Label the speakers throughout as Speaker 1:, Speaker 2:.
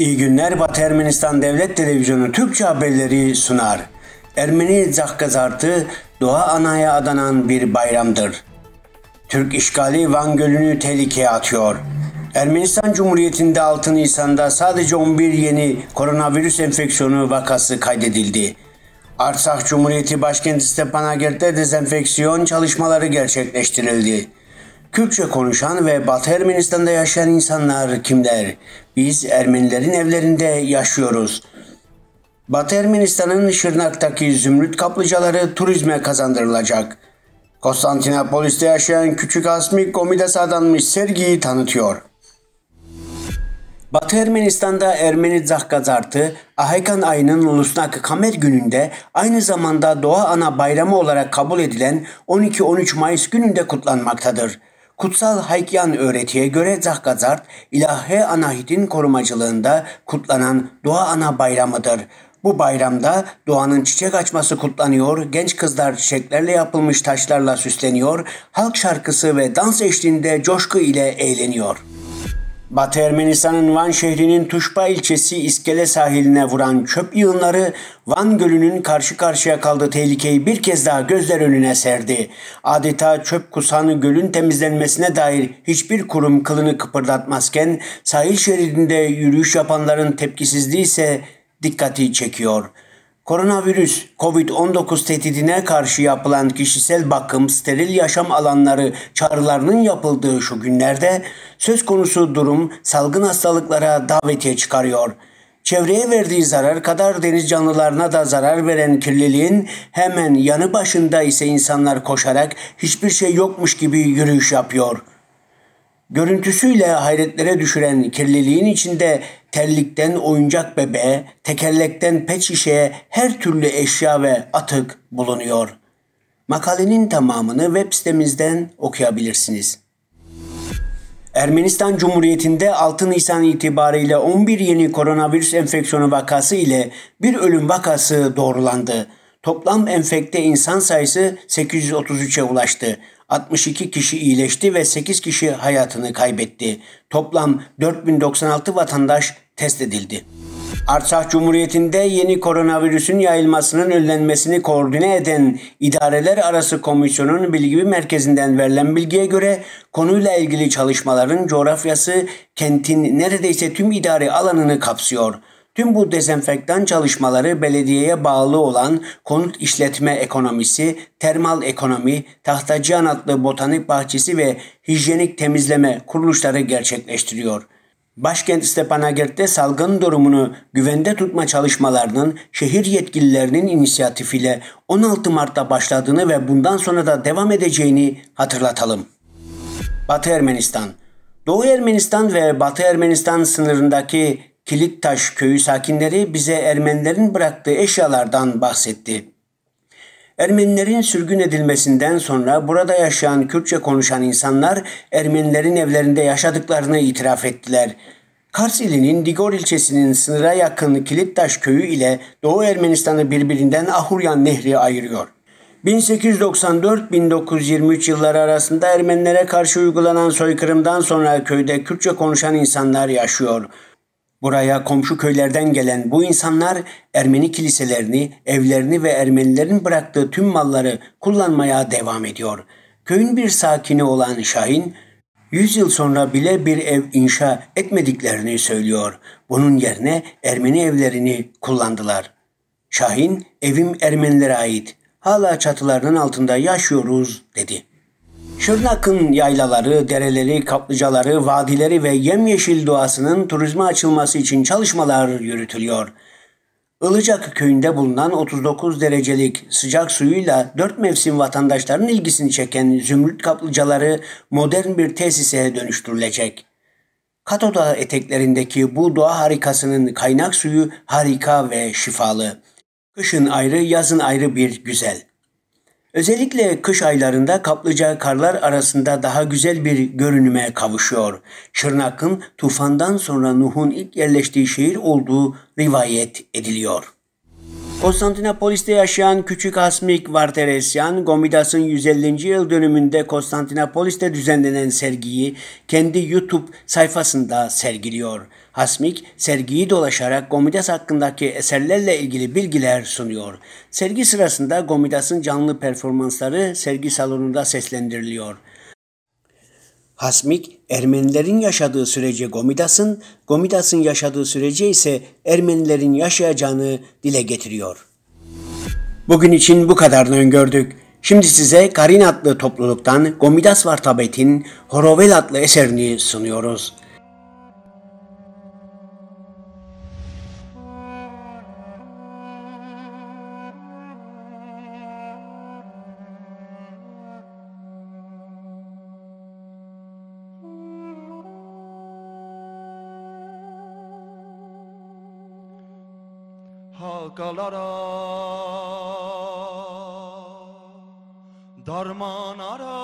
Speaker 1: İyi günler. Batı Ermenistan Devlet Televizyonu Türkçe haberleri sunar. Ermeni Zahgazartı Doğa Ana'ya adanan bir bayramdır. Türk işgali Van Gölü'nü tehlikeye atıyor. Ermenistan Cumhuriyeti'nde 6 Nisan'da sadece 11 yeni koronavirüs enfeksiyonu vakası kaydedildi. Artsakh Cumhuriyeti başkenti Stepanakert'te dezenfeksiyon çalışmaları gerçekleştirildi. Kürtçe konuşan ve Batı Ermenistan'da yaşayan insanlar kimler? Biz Ermenilerin evlerinde yaşıyoruz. Batı Ermenistan'ın Şırnak'taki zümrüt kaplıcaları turizme kazandırılacak. Konstantinopolis'te yaşayan Küçük Asmik Komidas'a adanmış sergiyi tanıtıyor. Batı Ermenistan'da Ermeni Zahgazartı, Ahaykan ayının Ulusnak Kamer gününde aynı zamanda Doğa Ana Bayramı olarak kabul edilen 12-13 Mayıs gününde kutlanmaktadır. Kutsal Haykyan öğretiye göre Zahgazart, İlahe Anahit'in korumacılığında kutlanan Doğa Ana Bayramıdır. Bu bayramda doğanın çiçek açması kutlanıyor, genç kızlar çiçeklerle yapılmış taşlarla süsleniyor, halk şarkısı ve dans eşliğinde coşku ile eğleniyor. Batı Ermenistan'ın Van şehrinin Tuşba ilçesi İskele sahiline vuran çöp yığınları Van Gölü'nün karşı karşıya kaldığı tehlikeyi bir kez daha gözler önüne serdi. Adeta çöp kusan gölün temizlenmesine dair hiçbir kurum kılını kıpırdatmazken sahil şeridinde yürüyüş yapanların tepkisizliği ise dikkati çekiyor. Koronavirüs, Covid-19 tehdidine karşı yapılan kişisel bakım, steril yaşam alanları çağrılarının yapıldığı şu günlerde söz konusu durum salgın hastalıklara davetiye çıkarıyor. Çevreye verdiği zarar kadar deniz canlılarına da zarar veren kirliliğin hemen yanı başında ise insanlar koşarak hiçbir şey yokmuş gibi yürüyüş yapıyor. Görüntüsüyle hayretlere düşüren kirliliğin içinde terlikten oyuncak bebeğe, tekerlekten pet şişeye her türlü eşya ve atık bulunuyor. Makalenin tamamını web sitemizden okuyabilirsiniz. Ermenistan Cumhuriyeti'nde 6 Nisan itibariyle 11 yeni koronavirüs enfeksiyonu vakası ile bir ölüm vakası doğrulandı. Toplam enfekte insan sayısı 833'e ulaştı. 62 kişi iyileşti ve 8 kişi hayatını kaybetti. Toplam 4096 vatandaş test edildi. Artsakh Cumhuriyeti'nde yeni koronavirüsün yayılmasının önlenmesini koordine eden İdareler Arası Komisyonun Bilgi Merkezi'nden verilen bilgiye göre konuyla ilgili çalışmaların coğrafyası kentin neredeyse tüm idari alanını kapsıyor. Tüm bu dezenfektan çalışmaları belediyeye bağlı olan konut işletme ekonomisi, termal ekonomi, Tahtacıyan adlı botanik bahçesi ve hijyenik temizleme kuruluşları gerçekleştiriyor. Başkent Stepanakert'te salgın durumunu güvende tutma çalışmalarının şehir yetkililerinin inisiyatifiyle 16 Mart'ta başladığını ve bundan sonra da devam edeceğini hatırlatalım. Batı Ermenistan, Doğu Ermenistan ve Batı Ermenistan sınırındaki Kilittaş köyü sakinleri bize Ermenilerin bıraktığı eşyalardan bahsetti. Ermenilerin sürgün edilmesinden sonra burada yaşayan Kürtçe konuşan insanlar Ermenilerin evlerinde yaşadıklarını itiraf ettiler. Kars ilinin Digor ilçesinin sınıra yakın Kilittaş köyü ile Doğu Ermenistan'ı birbirinden Ahuryan Nehri ayırıyor. 1894-1923 yılları arasında Ermenilere karşı uygulanan soykırımdan sonra köyde Kürtçe konuşan insanlar yaşıyor. Buraya komşu köylerden gelen bu insanlar Ermeni kiliselerini, evlerini ve Ermenilerin bıraktığı tüm malları kullanmaya devam ediyor. Köyün bir sakini olan Şahin, 100 yıl sonra bile bir ev inşa etmediklerini söylüyor. Bunun yerine Ermeni evlerini kullandılar. Şahin, evim Ermenilere ait. Hala çatılarının altında yaşıyoruz dedi. Şırnak'ın yaylaları, dereleri, kaplıcaları, vadileri ve yemyeşil doğasının turizme açılması için çalışmalar yürütülüyor. Ilıcak köyünde bulunan 39 derecelik sıcak suyuyla 4 mevsim vatandaşların ilgisini çeken zümrüt kaplıcaları modern bir tesise dönüştürülecek. Katoda eteklerindeki bu doğa harikasının kaynak suyu harika ve şifalı. Kışın ayrı, yazın ayrı bir güzel. Özellikle kış aylarında kaplıca karlar arasında daha güzel bir görünüme kavuşuyor. Şırnak'ın tufandan sonra Nuh'un ilk yerleştiği şehir olduğu rivayet ediliyor. Konstantinopolis'te yaşayan Küçük Hasmik Varteresyan, Gomidas'ın 150. yıl dönümünde Konstantinopolis'te düzenlenen sergiyi kendi YouTube sayfasında sergiliyor. Hasmik, sergiyi dolaşarak Gomidas hakkındaki eserlerle ilgili bilgiler sunuyor. Sergi sırasında Gomidas'ın canlı performansları sergi salonunda seslendiriliyor. Hasmik, Ermenilerin yaşadığı sürece Gomidas'ın yaşadığı sürece ise Ermenilerin yaşayacağını dile getiriyor. Bugün için bu kadarını öngördük. Şimdi size Karin adlı topluluktan Gomidas Vartabet'in Horovel adlı eserini sunuyoruz.
Speaker 2: Hakalara darmanara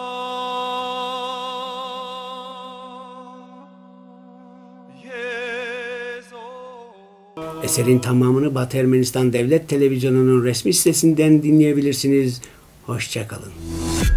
Speaker 1: Eserin tamamını Batı Ermenistan Devlet Televizyonu'nun resmi sitesinden dinleyebilirsiniz. Hoşça kalın.